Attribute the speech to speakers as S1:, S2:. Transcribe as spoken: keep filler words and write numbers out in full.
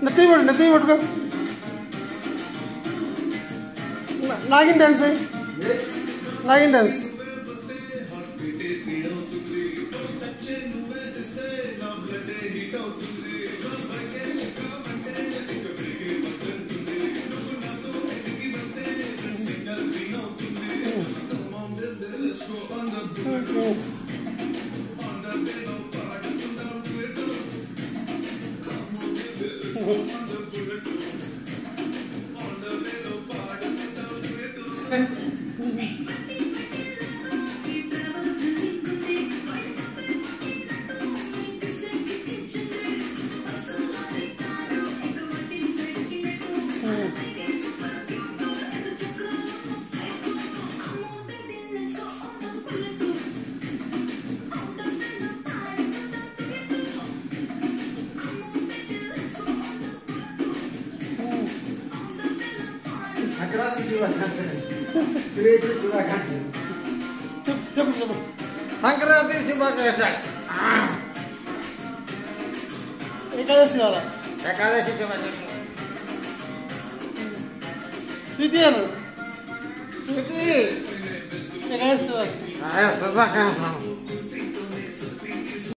S1: నెత్తి పడు నెత్తి పట్టుకో నాగిన్ డాన్స్ నాగిన్ డాన్స్
S2: సురేష్ శుభాకాంక్షలు.
S1: చెప్పు చెప్పు చెప్పు
S2: సంక్రాంతి శుభాకాంక్షలు.
S1: ఏకాదశి కావాలా
S2: ఏకాదశి శుభాకాంక్షలు.
S1: శృతి అను
S2: శృతి
S1: ఏకాదశి
S2: శుభాకాంక్షలు.